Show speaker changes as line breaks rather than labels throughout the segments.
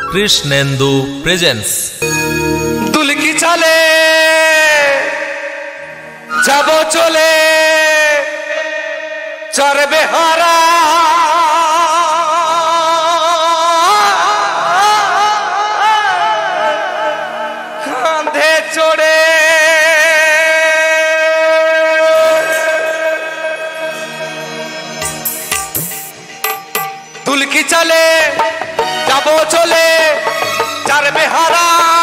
Krishnendu presence.
দুলকি চালে যাব চলে চরবে হারা কাঁধে চড়ে দুলকি চালে যাব চলে চরবে হারা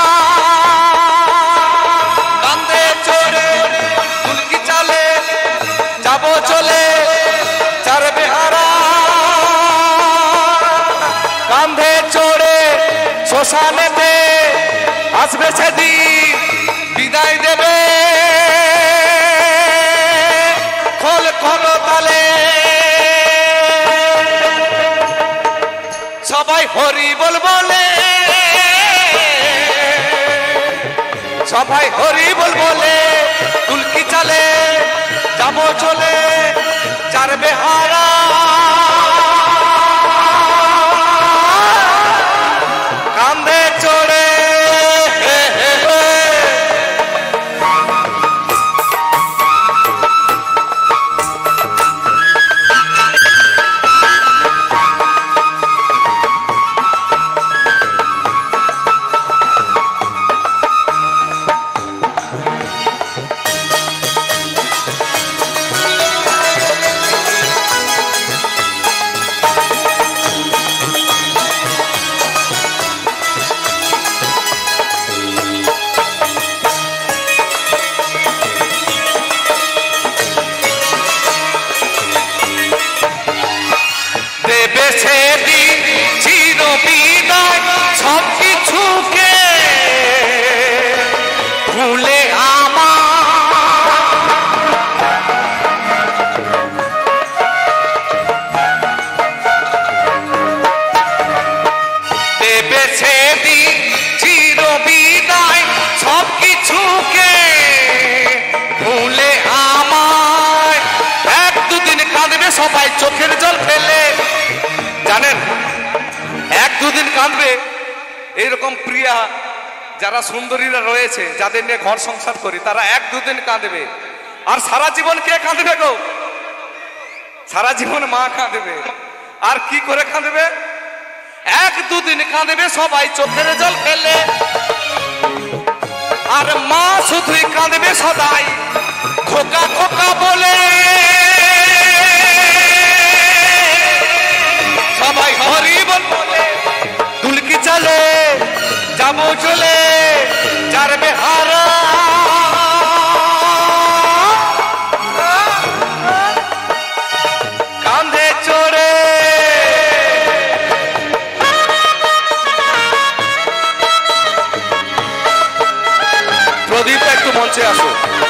কাঁধে চড়ে দুলকি চালে যাব চলে চরবে হারা কাঁধে চড়ে শ্মশানেতে আসবে সেদিন বিদায় দেবে খোল খোল তালে সবাই হরি বল বলে সবাই হরি বল বলে দুলকি চালে যাব চলে চরবে হারা কাঁধে চড়ে সবাই চোখের জল ফেলে জানেন এক দুদিন কাঁদবে এইরকম প্রিয়া যারা সুন্দরীরা রয়েছে যাদের নিয়ে ঘর সংসার করি তারা এক দুদিন কাঁদবে আর সারা জীবন কে কাঁদবে গো সারা জীবন মা কাঁদবে আর কি করে কাঁদবে এক দুদিন কাঁদবে সবাই চোখের জল ফেলে আর মা শুধুই কাঁদবে সদাই খোকা খোকা বলে সবাই হরি বল বলে দুলকি চালে যাব চলে চরবে হারা কাঁধে চড়ে প্রদীপ একটু মঞ্চে আসো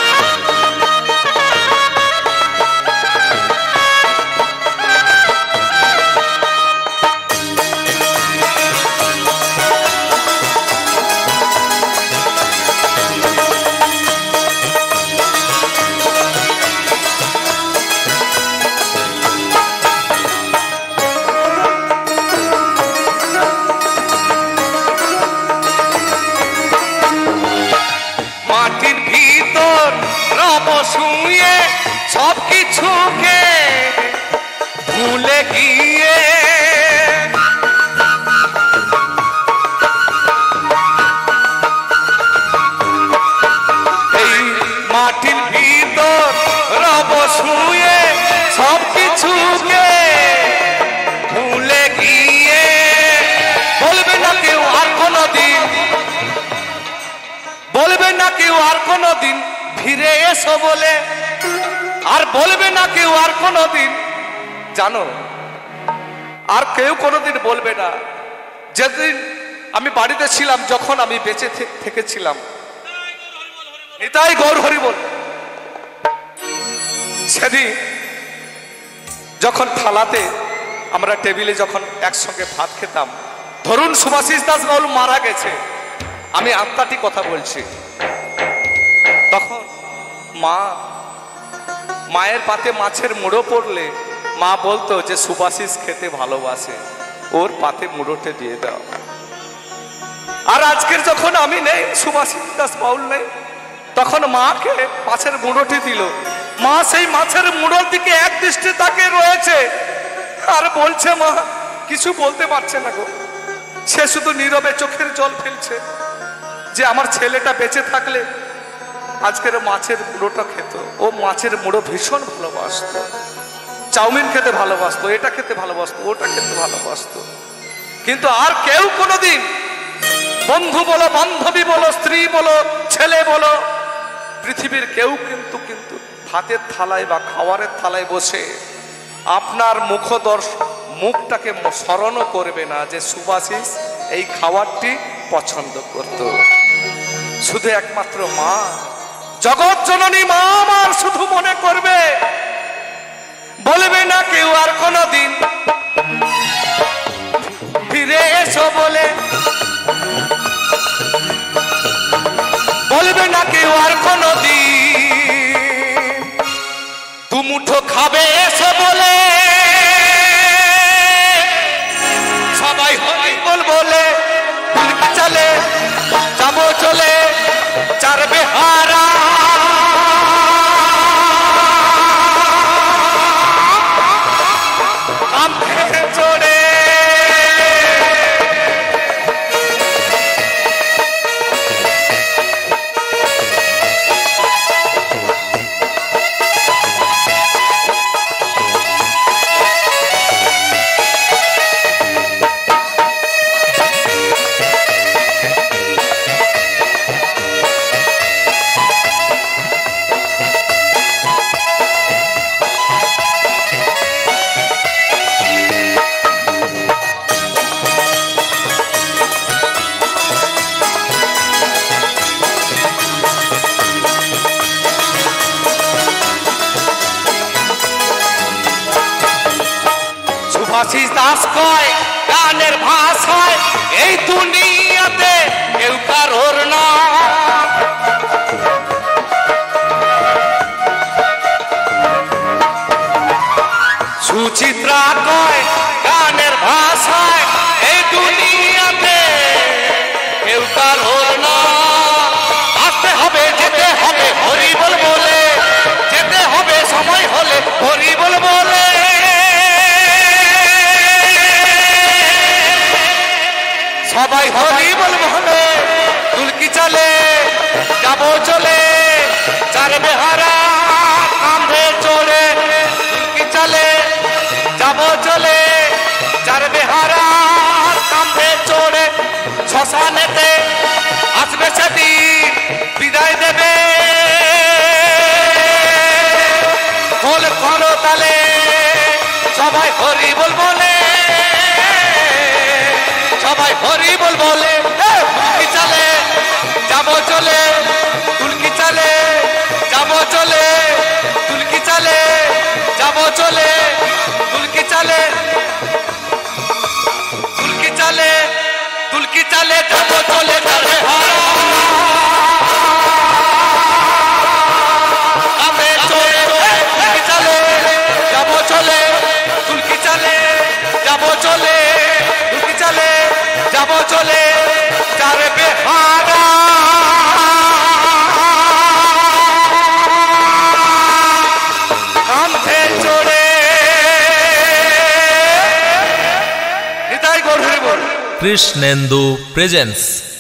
শুয়ে সব কিছুকে ভুলে গিয়ে এই মাটির ভিতর রব শুয়ে সব কিছুকে ভুলে গিয়ে বলবে না কেউ আর কোনোদিন বলবে না কেউ আর কোনোদিন ফিরে এসো বলে আর বলবে না কেউ আর কোনোদিন জানো আর কেউ কোনোদিন বলবে না যেদিন আমি বাড়িতে ছিলাম যখন আমি বেঁচে থেকেছিলাম এটাই গৌর হরি বল সেদিন যখন থালাতে আমরা টেবিলে যখন একসঙ্গে ভাত খেতাম ধরুন সুভাষিস দাস বাউল মারা গেছে আমি আত্মাটি কথা বলছি তখন মায়ের পাতে মাছের মুড়ো পড়লে মা বলতো যে সুভাষিস খেতে ভালোবাসে, ওর পাতে মুড়োতে দিয়ে দাও। আর আজকের যখন আমি নেই, সুভাষিস দাস বাউল নেই, তখন মাকে মাছের মুড়োটি দিল। মা সেই মাছের মুড়োর দিকে এক দৃষ্টি তাকিয়ে রয়েছে আর বলছে, মা কিছু বলতে পারছে না গো। সে শুধু নীরবে চোখের জল ফেলছে যে আমার ছেলেটা বেঁচে থাকলে আজকের মাছের মুড়োটা খেত। ও মাছের মুড়ো ভীষণ ভালোবাসতো, চাউমিন খেতে ভালোবাসতো, এটা খেতে ভালোবাসতো, ওটা খেতে ভালোবাসতো। কিন্তু আর কেউ কোনোদিন, বন্ধু বলো, বান্ধবী বলো, স্ত্রী বলো, ছেলে বলো, পৃথিবীর কেউ কিন্তু ভাতের থালায় বা খাবারের থালায় বসে আপনার মুখটাকে স্মরণও করবে না যে সুভাষিস এই খাবারটি পছন্দ করত। শুধু একমাত্র মা, জগৎ জননী মা আমার শুধু মনে করবে, বলবে না কেউ আর কোনোদিন ফিরে এসো বলে, বলবে না কেউ আর কোনোদিন দুমুঠো খাবে এসো বলে। সবাই হরি বল বলে চলে যাবো চলে চার বেহারা। চড়ে সুভাষিস দাস কয় গানের ভাষায় এই দুনিয়াতে কেউ কারোর না। সুচিত্রা কয় গানের ভাষায় এই দুনিয়াতে কেউ কারোর না। আসতে হবে যেতে হবে হরি বল বলে, যেতে হবে সময় হলে হরি বল বলে। সবাই হরি বল বলে তুলকি চলে যাবো চলে চার বেহারা কাঁধে চড়ে। তুলকি চলে যাবো চলে চার বেহারা কাঁধে চড়ে। শ্মশানেতে আসবে সেদিন বিদায় দেবে, বল করো তালে সবাই হরি বল বলে, সবাই হরি বল বলে। তুলকি চলে যাবো চলে, তুলকি চলে যাবো চলে, তুলকি চলে যাবো চলে, তুলকি চলে, তুলকি চলে, তুলকি চলে যাবো চলে চার বেহারা। তুলকি চলে যাবো চলে, তুলকি চলে যাবো চলে, তুলকি চলে যাবো চলে চার বেহারা। কাঁধে চড়ে নিতাই গৌর হরি বল।
কৃষ্ণেন্দু প্রেজেন্স।